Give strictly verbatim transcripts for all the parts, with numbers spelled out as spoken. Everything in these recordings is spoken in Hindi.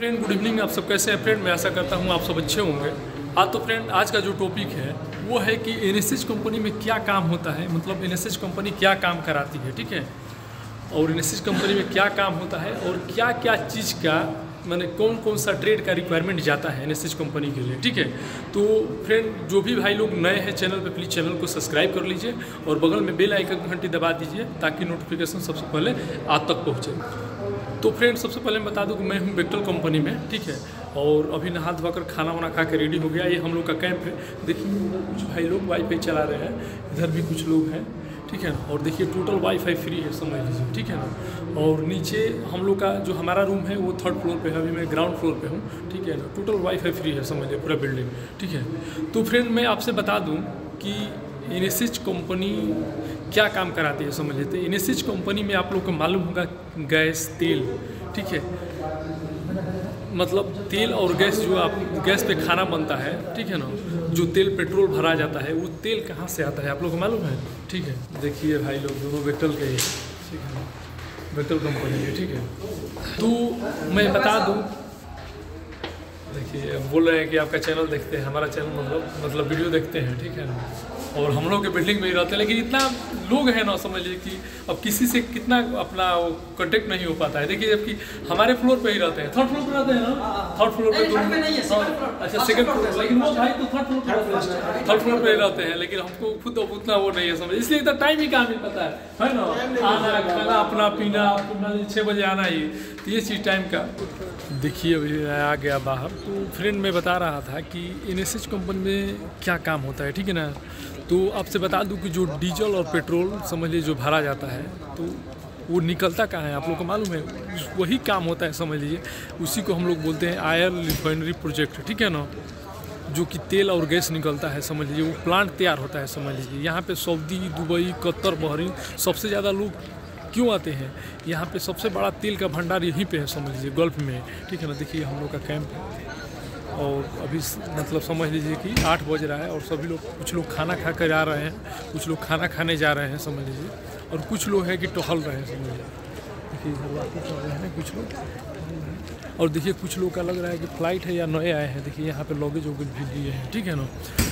Friend good evening. आप सब कैसे हैं फ्रेंड? मैं आशा करता हूँ आप सब अच्छे होंगे। आज तो फ्रेंड आज का जो टॉपिक है वो है कि एनएसएच कंपनी में क्या काम होता है, मतलब एनएसएच कंपनी क्या काम कराती है, ठीक है। और एनएसएच कंपनी में क्या काम होता है और क्या क्या चीज़ का मैंने कौन कौन सा ट्रेड का रिक्वायरमेंट जाता है एनएसएच कंपनी के लिए, ठीक है। तो फ्रेंड जो भी भाई लोग नए हैं चैनल पे प्लीज़ चैनल को सब्सक्राइब कर लीजिए और बगल में बेल आइकन घंटी दबा दीजिए ताकि नोटिफिकेशन सबसे पहले आप तक पहुँचे। तो फ्रेंड सबसे पहले मैं बता दूं कि मैं हूं बेक्टल कंपनी में, ठीक है। और अभी नहा धोकर खाना वाना खा के रेडी हो गया। ये हम लोग का कैंप है। देखिए कुछ भाई लोग वाईफाई चला रहे हैं, इधर भी कुछ लोग हैं, ठीक है ना। और देखिए टोटल वाईफाई फ्री है, समझ लीजिए, ठीक है ना। और नीचे हम लोग का जो हमारा रूम है वो थर्ड फ्लोर पे है, अभी मैं ग्राउंड फ्लोर पे हूँ, ठीक है ना। टोटल वाईफाई फ्री है, समझ लीजिए, पूरा बिल्डिंग, ठीक है। तो फ्रेंड मैं आपसे बता दूँ कि एनएसएच कंपनी क्या काम कराती है, समझ लेते हैं। एनएसएच कंपनी में आप लोग को मालूम होगा गैस, तेल, ठीक है, मतलब तेल और गैस जो आप गैस पे खाना बनता है, ठीक है ना, जो तेल पेट्रोल भरा जाता है वो तेल कहाँ से आता है आप लोग को मालूम है, ठीक है। देखिए भाई लोग दोनों बेक्टल के ही, ठीक है, बेक्टल कंपनी है, ठीक है। तो मैं बता दूँ, देखिए बोल रहे हैं कि आपका चैनल देखते हैं, हमारा चैनल मतलब मतलब वीडियो देखते हैं, ठीक है ना। और हम लोग के बिल्डिंग में ही रहते हैं, लेकिन इतना लोग हैं ना, समझ लीजिए कि अब किसी से कितना अपना कांटेक्ट नहीं हो पाता है। देखिए जबकि हमारे फ्लोर पे ही रहते हैं, थर्ड फ्लोर पे रहते हैं ना, थर्ड फ्लोर पे तो अच्छा सेकंड फ्लोर, लेकिन वो भाई तो थर्ड फ्लोर पे रहते हैं, थर्ड फ्लोर पे रहते हैं, लेकिन हमको खुद उतना वो नहीं है, समझ, इसलिए इतना टाइम ही कहाँ मिल पाता है, है ना। आना खाना अपना पीना, छः बजे आना ही, तो ये चीज़ टाइम का। देखिए अभी आ गया बाहर। तो फ्रेंड मैं बता रहा था कि एनएसएच कंपनी में क्या काम होता है, ठीक है ना। तो आपसे बता दूं कि जो डीजल और पेट्रोल समझ लीजिए जो भरा जाता है तो वो निकलता कहाँ है आप लोग को मालूम है, वही काम होता है, समझ लीजिए। उसी को हम लोग बोलते हैं ऑयल रिफाइनरी प्रोजेक्ट, ठीक है ना। जो कि तेल और गैस निकलता है, समझ लीजिए, वो प्लांट तैयार होता है, समझ लीजिए। यहाँ पे सऊदी, दुबई, कतर, बहरीन सबसे ज़्यादा लोग क्यों आते हैं यहाँ पे? सबसे बड़ा तेल का भंडार यहीं पे है, समझ लीजिए, गल्फ में, ठीक है ना। देखिए हम लोग का कैंप है और अभी मतलब समझ लीजिए कि आठ बज रहा है और सभी लोग, कुछ लोग खाना खा कर जा रहे हैं, कुछ लोग खाना खाने जा रहे हैं, समझ लीजिए, और कुछ लोग हैं कि टहल रहे हैं, समझ लीजिए। देखिए इधर बातें कर रहे हैं कुछ लोग, और देखिए कुछ लोग का लग रहा है कि फ्लाइट है या नए आए हैं। देखिए यहाँ पे लॉगेज वोगेज भी दिए हैं, ठीक है ना।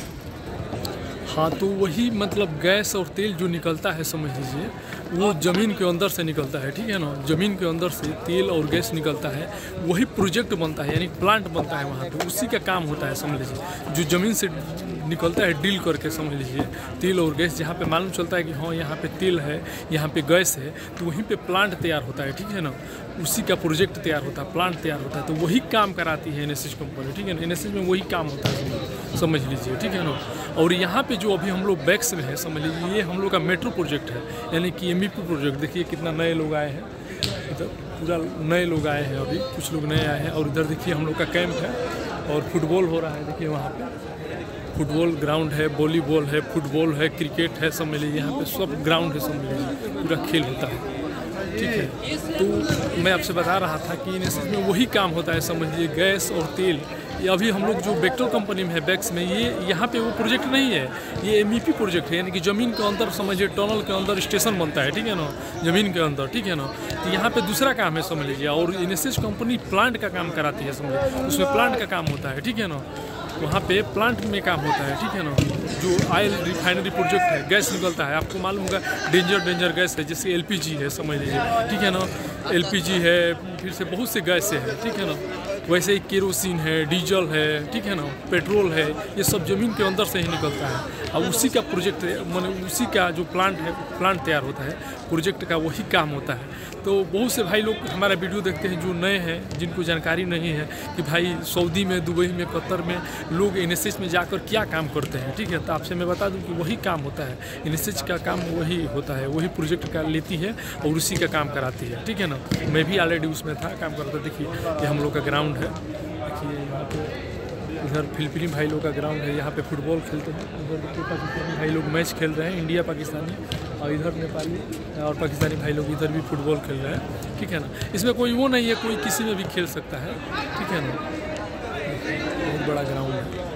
हाँ, तो वही मतलब गैस और तेल जो निकलता है, समझ लीजिए, वो ज़मीन के अंदर से निकलता है, ठीक है ना। ज़मीन के अंदर से तेल और गैस निकलता है, वही प्रोजेक्ट बनता है, यानी प्लांट बनता है वहाँ पे, उसी का काम होता है, समझ लीजिए। जो ज़मीन से निकलता है डील करके, समझ लीजिए, तेल और गैस, जहाँ पे मालूम चलता है कि हाँ यहाँ पे तेल है, यहाँ पे गैस है, तो वहीं पे प्लांट तैयार होता है, ठीक है ना। उसी का प्रोजेक्ट तैयार होता है, प्लांट तैयार होता है, तो वही काम कराती है एनएसएच कंपनी, ठीक है ना। एनएसएच में वही काम होता है, समझ लीजिए, ठीक है ना। और यहाँ पे जो अभी हम लोग बैक्स में है, समझ लीजिए, ये हम लोग का मेट्रो प्रोजेक्ट है, यानी कि एमईपी प्रोजेक्ट। देखिए कितना नए लोग आए हैं, इधर पूरा नए लोग आए हैं, अभी कुछ लोग नए आए हैं। और इधर देखिए हम लोग का कैंप है और फुटबॉल हो रहा है। देखिए वहाँ पे फुटबॉल ग्राउंड है, वॉलीबॉल है, फुटबॉल है, क्रिकेट है, समझ लीजिए, यहाँ पे सब ग्राउंड है, समझ लीजिए, पूरा खेल होता है, ठीक है। तो मैं आपसे बता रहा था कि एनएसएच में वही काम होता है, समझ लीजिए, गैस और तेल। ये अभी हम लोग जो बेक्टल कंपनी में है बैक्स में, ये यहाँ पे वो प्रोजेक्ट नहीं है, ये एमईपी प्रोजेक्ट है, यानी कि ज़मीन के अंदर, समझिए, टनल के अंदर स्टेशन बनता है, ठीक है ना, ज़मीन के अंदर, ठीक है ना। तो यहाँ पे दूसरा काम है, समझ लीजिए। और एनएसएच कंपनी प्लांट का काम कराती है, समझिए, उसमें प्लांट का काम होता है, ठीक है ना। वहाँ पे प्लांट में काम होता है, ठीक है ना। जो ऑयल रिफाइनरी प्रोजेक्ट है, गैस निकलता है, आपको मालूम होगा डेंजर डेंजर गैस है, जैसे एलपीजी है, समझ लीजिए, ठीक है ना। एलपीजी है, फिर से बहुत से गैस है, ठीक है ना। वैसे ही केरोसिन है, डीजल है, ठीक है ना, पेट्रोल है, ये सब ज़मीन के अंदर से ही निकलता है। और उसी का प्रोजेक्ट माने उसी का जो प्लांट है, प्लांट तैयार होता है, प्रोजेक्ट का वही काम होता है। तो बहुत से भाई लोग हमारा वीडियो देखते हैं जो नए हैं, जिनको जानकारी नहीं है कि भाई सऊदी में, दुबई में, कतर में लोग एनएसएच में जाकर क्या काम करते हैं, ठीक है। तो आपसे मैं बता दूं कि वही काम होता है, एनएसएच का काम वही होता है, वही प्रोजेक्ट का लेती है और उसी का काम कराती है, ठीक है ना। मैं भी ऑलरेडी उसमें था, काम करता। देखिए ये हम लोग का ग्राउंड है, देखिए यहाँ पे, इधर फिलिपीनी भाई लोग का ग्राउंड है, यहाँ पे फुटबॉल खेलते हैं। उधर देखिए पाकिस्तानी भाई लोग मैच खेल रहे हैं, इंडिया पाकिस्तानी, और इधर नेपाली और पाकिस्तानी भाई लोग इधर भी फुटबॉल खेल रहे हैं, ठीक है ना। इसमें कोई वो नहीं है, कोई किसी में भी खेल सकता है, ठीक है ना। बहुत बड़ा ग्राउंड है, ठीक है ना।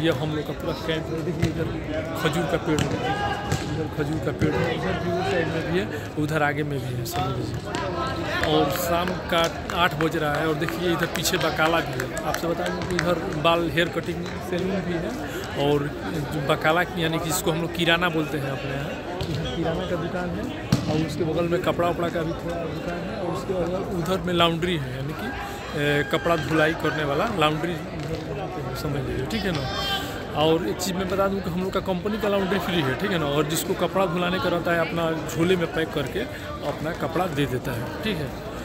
ये हम लोग का पूरा कैंप है। देखिए इधर खजूर का पेड़ है, इधर खजूर का पेड़ है, इधर भी उस साइड में भी है, उधर आगे में भी है, समझ लीजिए। और शाम का आठ बज रहा है और देखिए इधर पीछे बकाला भी है। आपसे बता दूँ कि इधर बाल हेयर कटिंग सैलून भी है और बकाला यानी कि जिसको हम लोग किराना बोलते हैं अपने यहाँ, इधर किराना का दुकान है और उसके बगल में कपड़ा उपड़ा का भी थोड़ा दुकान है और उसके बगल उधर में लाउंड्री है, यानी कि ए, कपड़ा धुलाई करने वाला लाउंड्री समझ लीजिए, ठीक है ना। और एक चीज़ मैं बता दूं कि हम लोग का कंपनी का लाउंड्री फ्री है, ठीक है ना। और जिसको कपड़ा धुलाने का रहता है अपना झोले में पैक करके अपना कपड़ा दे देता है, ठीक है।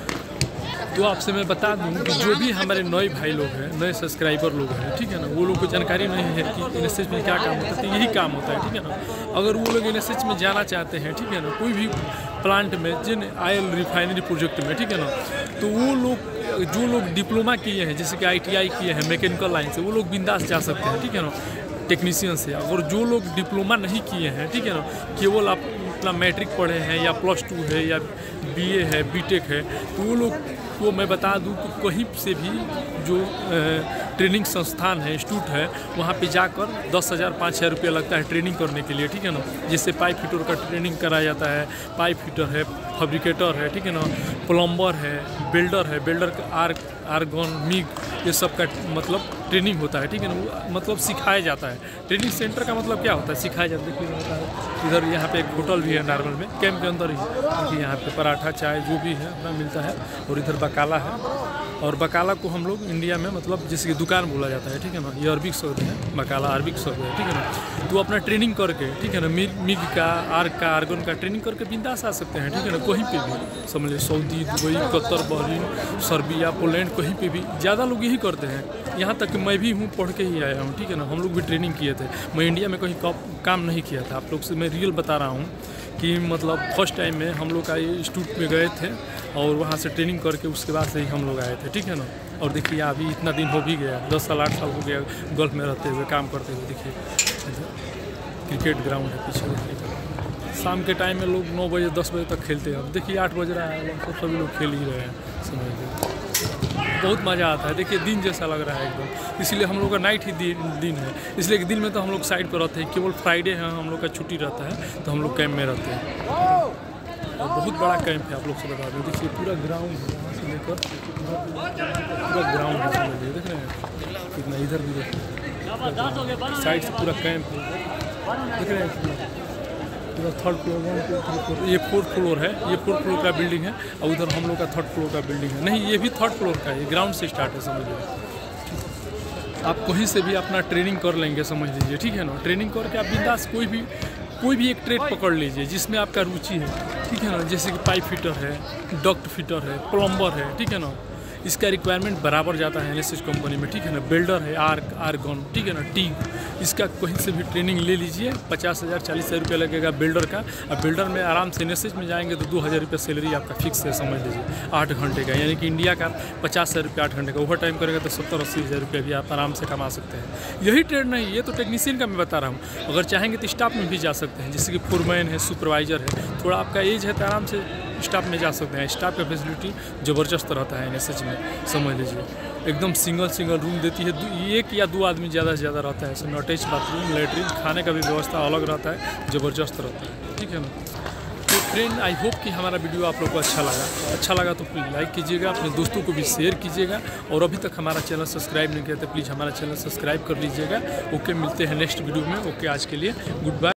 तो आपसे मैं बता दूं कि जो भी हमारे नए भाई लोग हैं, नए सब्सक्राइबर लोग हैं, ठीक है ना, वो लोग को जानकारी नहीं है कि एन एस एच में क्या काम होता है, तो यही काम होता है, ठीक है ना। अगर वो लोग एन एस एच में जाना चाहते हैं, ठीक है ना, कोई भी प्लांट में, जिन ऑयल रिफाइनरी प्रोजेक्ट में, ठीक है ना, तो वो लोग जो लोग डिप्लोमा किए हैं, जैसे कि आई टी आई किए हैं मैकेनिकल लाइन से, वो लोग बिंदास जा सकते हैं, ठीक है ना, टेक्नीशियन से। अगर जो लोग डिप्लोमा नहीं किए हैं, ठीक है ना, केवल आप अपना मैट्रिक पढ़े हैं या प्लस टू है या बी ए है, बी टेक है, तो वो लोग को मैं बता दूं कि कहीं से भी जो ट्रेनिंग संस्थान है, इंस्टीट्यूट है, वहाँ पे जाकर दस हज़ार पाँच हज़ार रुपया लगता है ट्रेनिंग करने के लिए, ठीक है ना। जैसे पाइप फिटर का ट्रेनिंग कराया जाता है, पाइप फिटर है, फैब्रिकेटर है, ठीक है ना, प्लम्बर है, बिल्डर है, बिल्डर का आर्क आर्गन मिग, ये सब का मतलब ट्रेनिंग होता है, ठीक है ना, मतलब सिखाया जाता है। ट्रेनिंग सेंटर का मतलब क्या होता है, सिखाया जाता है। देखिए इधर यहाँ पे एक होटल भी है नॉर्मल में, कैंप के अंदर ही, देखिए यहाँ पे पराठा चाय जो भी है अपना मिलता है। और इधर बकाला है, और बकाला को हम लोग इंडिया में मतलब जैसे कि दुकान बोला जाता है, ठीक है ना, ये अरबिक शब्द है, बकाला अरबिक शब्द है, ठीक है ना। तो अपना ट्रेनिंग करके, ठीक है ना, मिग मिग का, आर्क का, आर्गन का ट्रेनिंग करके बिंदास आ सकते हैं, ठीक है ना, कहीं पे भी समझ लीजिए, Saudi, Dubai, Qatar, Bahrain, Serbia, Poland, कहीं पे भी ज़्यादा लोग यही करते हैं। यहाँ तक कि मैं भी हूँ, पढ़ के ही आया हूँ, ठीक है ना। हम लोग भी ट्रेनिंग किए थे, मैं इंडिया में कहीं काम नहीं किया था। आप लोग से मैं रियल बता रहा हूँ कि मतलब फर्स्ट टाइम में हम लोग का ये इंस्टीट्यूट में गए थे और वहाँ से ट्रेनिंग करके उसके बाद से ही हम लोग आए थे, ठीक है ना। और देखिए अभी इतना दिन हो भी गया, दस साल आठ साल हो गया गल्फ में रहते हुए, काम करते हुए। देखिए क्रिकेट ग्राउंड है पीछे, देखिए शाम के टाइम में लोग नौ बजे दस बजे तक खेलते हैं। अब देखिए आठ बज रहा है, सब सभी लोग खेल ही रहे हैं, समझ लीजिए। बहुत मज़ा आता है, देखिए दिन जैसा लग रहा है एकदम। इसलिए हम लोग का नाइट ही दिन, दिन है, इसलिए दिन में तो हम लोग साइड पर रहते हैं। केवल फ्राइडे है हम लोग का छुट्टी रहता है, तो हम लोग कैंप में रहते हैं। और बहुत बड़ा कैंप है, आप लोग से बता दूँ। देखिए पूरा ग्राउंड है, यहाँ से लेकर पूरा ग्राउंड है, समझ लीजिए। देख रहे हैं कितना, इधर भी देखिए साइड से पूरा कैंप है, देख रहे हैं पूरा third floor, one two three floor, ये फोर्थ फ्लोर है, ये फोर्थ फ्लोर का बिल्डिंग है। और उधर हम लोग का थर्ड फ्लोर का बिल्डिंग है, नहीं ये भी थर्ड फ्लोर का है, ये ग्राउंड से स्टार्ट है, समझ लीजिए। आप कहीं से भी अपना ट्रेनिंग कर लेंगे, समझ लीजिए, ठीक है ना। ट्रेनिंग करके आप बिंदास कोई भी कोई भी एक ट्रेड पकड़ लीजिए जिसमें आपका रुचि है, ठीक है ना। जैसे कि पाइप फिटर है, डक्ट फिटर है, प्लम्बर है, ठीक है ना, इसका रिक्वायरमेंट बराबर जाता है एन एस एच कंपनी में, ठीक है ना। बिल्डर है, आर्क आर्गन, ठीक है ना, टी, इसका कहीं से भी ट्रेनिंग ले लीजिए। पचास हज़ार चालीस हज़ार रुपया लगेगा बिल्डर का। अब बिल्डर में आराम से एन एस एच में जाएंगे तो दो हज़ार रुपये सैलरी आपका फिक्स है, समझ लीजिए, आठ घंटे का, यानी कि इंडिया का पचास हज़ार रुपये आठ घंटे का। ओवर टाइम करेगा तो सत्तर अस्सी हज़ार रुपये भी आप आराम से कमा सकते हैं। यही ट्रेड नहीं, ये तो टेक्नीशियन का मैं बता रहा हूँ। अगर चाहेंगे तो स्टाफ में भी जा सकते हैं, जैसे कि फोरमैन है, सुपरवाइजर है। थोड़ा आपका एज है तो आराम से स्टाफ में जा सकते हैं। स्टाफ का फैसिलिटी ज़बरदस्त रहता है एन एस एच में, समझ लीजिए। एकदम सिंगल सिंगल रूम देती है, एक या दो आदमी ज़्यादा से ज़्यादा रहता है। इसमें अटैच बाथरूम, लेटरिन, खाने का भी व्यवस्था अलग रहता है, ज़बरदस्त रहता है, ठीक है ना। तो फ्रेंड, आई होप कि हमारा वीडियो आप लोग को अच्छा लगा। अच्छा लगा तो प्लीज़ लाइक कीजिएगा, अपने दोस्तों को भी शेयर कीजिएगा। और अभी तक हमारा चैनल सब्सक्राइब नहीं किया तो प्लीज़ हमारा चैनल सब्सक्राइब कर लीजिएगा। ओके, मिलते हैं नेक्स्ट वीडियो में। ओके, आज के लिए गुड बाय।